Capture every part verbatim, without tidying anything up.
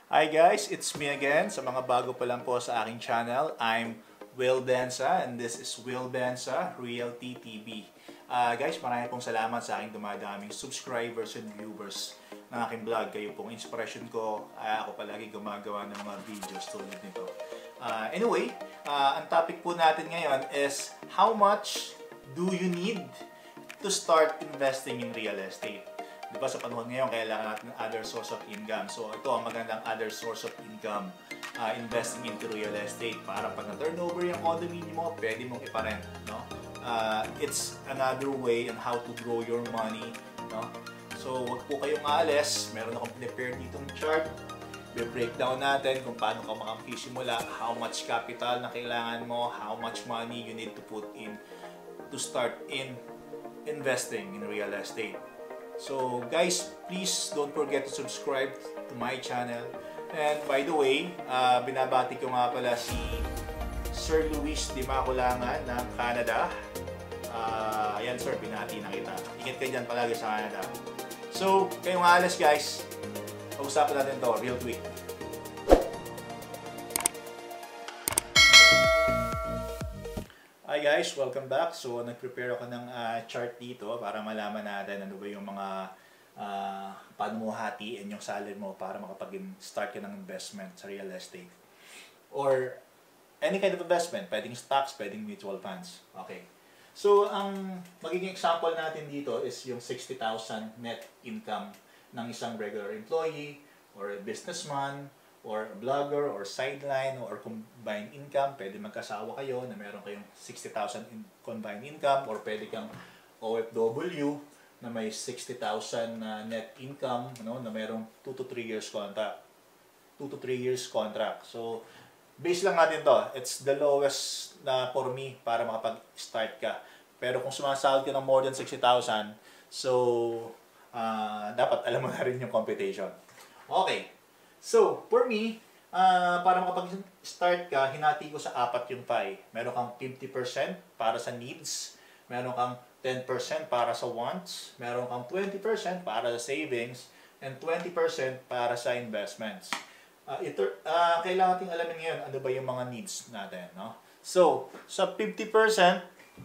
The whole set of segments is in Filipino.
Hi guys, it's me again. Sa mga bago pa lang po sa aking channel, I'm Will Benza and this is Will Benza Realty T V. Uh, guys, marami pong salamat sa aking dumadaming subscribers and viewers ng aking vlog. Kayo pong inspiration ko. Uh, ako palagi gumagawa ng mga videos tulad nito. Uh, anyway, uh, ang topic po natin ngayon is how much do you need to start investing in real estate? Diba sa panahon ngayon, kailangan natin ng other source of income. So ito ang magandang other source of income, uh, investing into real estate. Para pag na-turnover yung condominium mo, pwede mong iparent. No? Uh, it's another way on how to grow your money. No? So wag po kayong aalis. Meron akong prepared ditong chart. Be-breakdown natin kung paano ka makapagsimula, how much capital na kailangan mo, how much money you need to put in to start in investing in real estate. So guys, please don't forget to subscribe to my channel. And by the way, uh, binabati ko nga pala si Sir Luis Di Maculangan ng Canada. Uh, ayan sir, binati na kita. Ingat kayo dyan palagi sa Canada. So, kayong alas guys, pag-usapan natin to real quick. Hi guys, welcome back. So, nag-prepare ako ng uh, chart dito para malaman natin ano ba yung mga uh, paano mo hatiin yung salary mo para makapag-start ka ng investment sa real estate. Or any kind of investment, pwedeng stocks, pwedeng mutual funds. Okay. So, ang magiging example natin dito is yung sixty thousand net income ng isang regular employee or a businessman or vlogger, or sideline, or combined income. Pwede magkasawa kayo na meron kayong sixty thousand in combined income, or pwede kang O F W na may sixty thousand na net income, no, na merong two to three years contract. two to three years contract. So, base lang natin to. It's the lowest na for me para makapag-start ka. Pero kung sumasahod ka ng more than sixty thousand, so, uh, dapat alam mo na rin yung computation. Okay. So, for me, uh, para makapag-start ka, hinati ko sa apat yung pie. Meron kang fifty percent para sa needs, meron kang ten percent para sa wants, meron kang twenty percent para sa savings, and twenty percent para sa investments. Uh, ito, uh, kailangan natin alamin ngayon ano ba yung mga needs natin. No? So, sa fifty percent,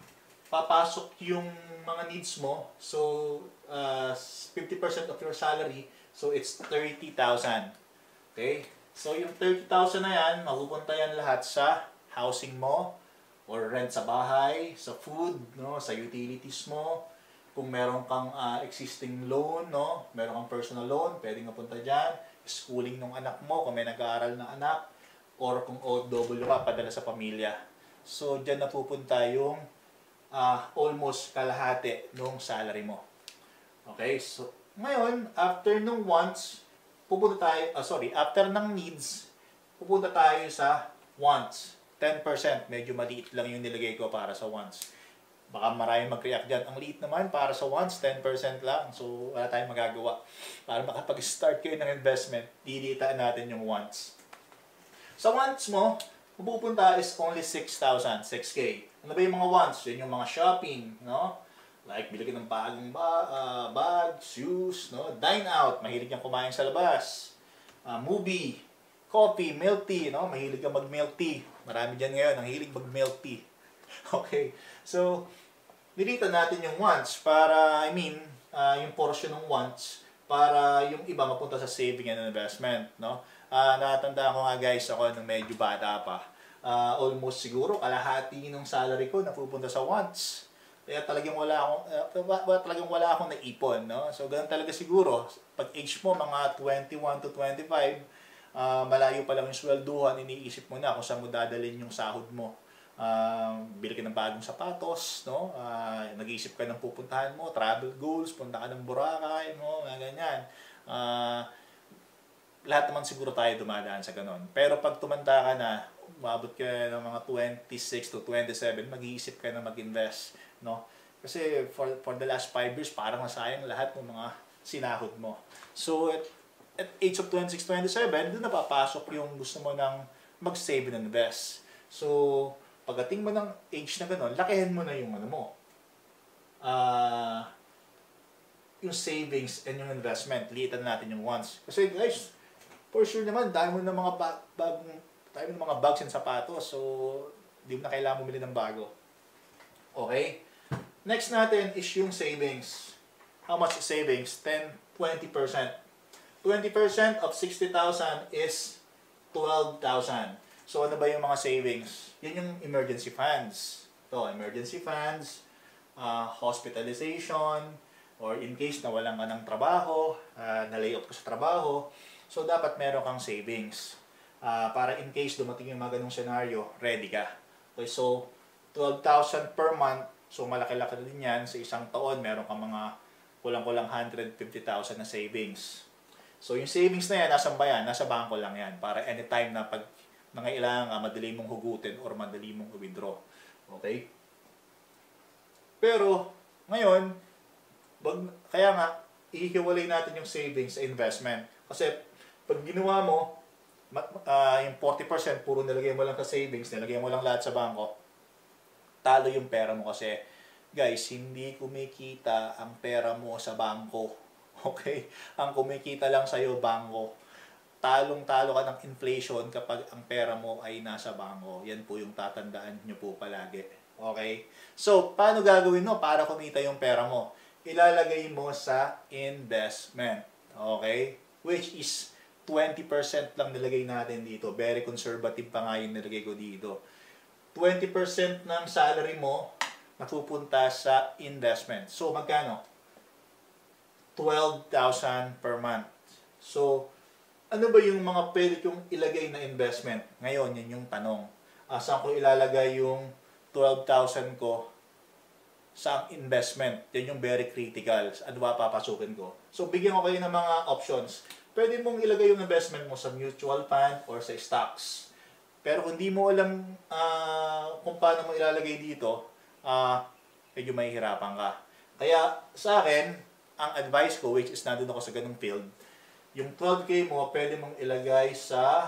papasok yung mga needs mo. So, uh, fifty percent of your salary, so it's thirty thousand. Okay? So, yung thirty thousand na yan, mapupunta yan lahat sa housing mo, or rent sa bahay, sa food, no, sa utilities mo. Kung meron kang uh, existing loan, no, meron kang personal loan, pwedeng mapunta dyan. Schooling ng anak mo, kung may nag-aaral na anak, or kung O F W ka, padala sa pamilya. So, dyan napupunta yung uh, almost kalahati ng salary mo. Okay? So, ngayon, after nung wants, pupunta tayo, uh, sorry, after ng needs, pupunta tayo sa wants. ten percent, medyo maliit lang yung nilagay ko para sa wants. Baka maraming mag-react dyan. Ang liit naman para sa wants, ten percent lang. So, wala tayong magagawa. Para makapag-start kayo ng investment, dilitaan natin yung wants. Sa wants mo, pupunta is only six thousand, six K. Ano ba yung mga wants? Yun yung mga shopping, no? Like, bili ka ng bagong ba, uh, bag, shoes, no? Dine out, mahilig kang kumain sa labas. Uh, movie, coffee, milk tea, no? Mahilig kang mag-milk tea. Marami dyan ngayon, ang hilig mag-milk tea. Okay, so, nilitan natin yung wants para, I mean, uh, yung portion ng wants para yung iba mapunta sa saving and investment, no? Uh, natandaan ko nga guys, ako nung medyo bata pa. Uh, almost siguro, kalahati ng salary ko napupunta sa wants. Kaya talagang wala akong uh, talagang wala akong naipon, no? So ganun talaga siguro. Pag age mo mga twenty-one to twenty-five, uh, malayo pa lang yung swelduhan, iniisip mo na kung saan mo dadalhin yung sahod mo. Uh, bili ka ng bagong sapatos, no? Uh, nag-iisip ka ng pupuntahan mo, travel goals, punta ka ng Boracay, no? Mga ganyan. Uh, lahat naman siguro tayo dumadaan sa ganun. Pero pag tumanda ka na, umabot ka ng mga twenty-six to twenty-seven, mag-iisip ka na mag-invest, no? Kasi for, for the last five years, parang nasayang lahat ng mga sinahod mo. So, at, at age of twenty-six, twenty-seven, doon napapasok yung gusto mo ng mag-save and invest. So, pagdating mo ng age na gano'n, lakihan mo na yung ano mo. Uh, yung savings and yung investment, liitan natin yung wants. Kasi guys, for sure naman, dahil mo ng mga bag, bagong, dahil mo ng mga bags and sapatos. So, di mo na kailangan bumili ng bago. Okay? Next natin is yung savings. How much is savings? ten, twenty percent. twenty percent of sixty thousand is twelve thousand. So, ano ba yung mga savings? Yan yung emergency funds. Ito, emergency funds, uh, hospitalization, or in case na walang ka ng trabaho, uh, na-lay off ka sa trabaho, so dapat meron kang savings. Uh, para in case dumating yung mga ganung senaryo, ready ka. Okay, so, twelve thousand per month, so malaki-laki din yan. Sa isang taon, meron kang mga kulang-kulang one hundred fifty thousand na savings. So, yung savings na yan, nasa ba yan? Nasa bangko lang yan. Para anytime na pag nangailangan ka, madali mong hugutin or madali mong withdraw. Okay? Pero, ngayon, bag, kaya nga, ihiwalay natin yung savings sa investment. Kasi, pag ginawa mo, uh, yung forty percent, puro nilagay mo lang sa savings, nilagay mo lang lahat sa bangko, talo yung pera mo kasi, guys, hindi kumikita ang pera mo sa bangko. Okay? Ang kumikita lang sa'yo, bangko. Talong-talo ka ng inflation kapag ang pera mo ay nasa bangko. Yan po yung tatandaan nyo po palagi. Okay? So, paano gagawin mo para kumita yung pera mo? Ilalagay mo sa investment. Okay? Which is twenty percent lang nilagay natin dito. Very conservative pa nga yung nilagay ko dito. twenty percent ng salary mo napupunta sa investment. So, magkano? twelve thousand per month. So, ano ba yung mga pwede kong ilagay na investment? Ngayon, yun yung tanong. Uh, saan ko ilalagay yung twelve thousand ko sa investment? Yan yung very critical. Ano ba papasukin ko? So, bigyan ko kayo ng mga options. Pwede mong ilagay yung investment mo sa mutual fund or sa stocks. Pero kung di mo alam uh, kung paano mo ilalagay dito, uh, medyo mahihirapan ka. Kaya sa akin, ang advice ko, which is nandun ako sa ganung field, yung twelve K mo, pwede mong ilagay sa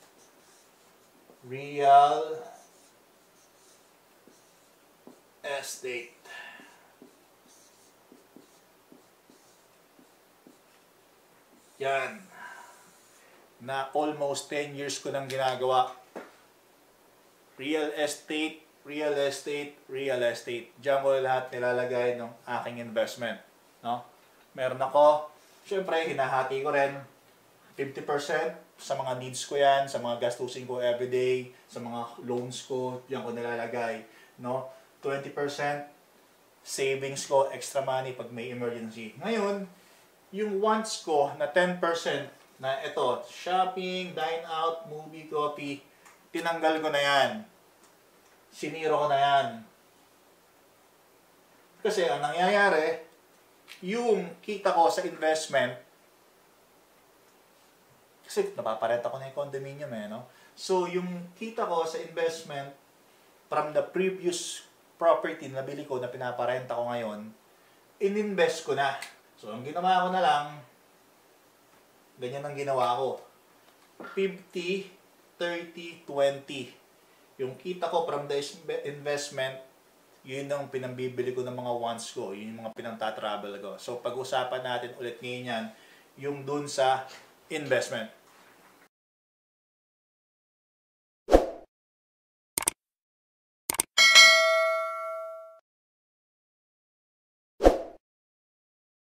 real estate. Yan. Na almost ten years ko nang ginagawa. Real estate, real estate, real estate. Diyan ko lahat nilalagay ng aking investment. No? Meron ako, syempre, hinahati ko rin fifty percent sa mga needs ko yan, sa mga gastusin ko everyday, sa mga loans ko, yan ko nilalagay. No? twenty percent savings ko, extra money pag may emergency. Ngayon, yung wants ko na ten percent na ito, shopping, dine out, movie, coffee, tinanggal ko na yan. Siniro ko na yan. Kasi ang nangyayari, yung kita ko sa investment, kasi napaparenta ko na yung condominium eh, no? So, yung kita ko sa investment from the previous property na nabili ko, na pinaparenta ko ngayon, ininvest ko na. So, ang ginawa ko na lang, ganyan ang ginawa ko. fifty, thirty, twenty. Yung kita ko from the investment, yun ang pinambibili ko ng mga wants ko. Yun yung mga pinang-travel ko. So, pag-usapan natin ulit ngayon yan, yung dun sa investment.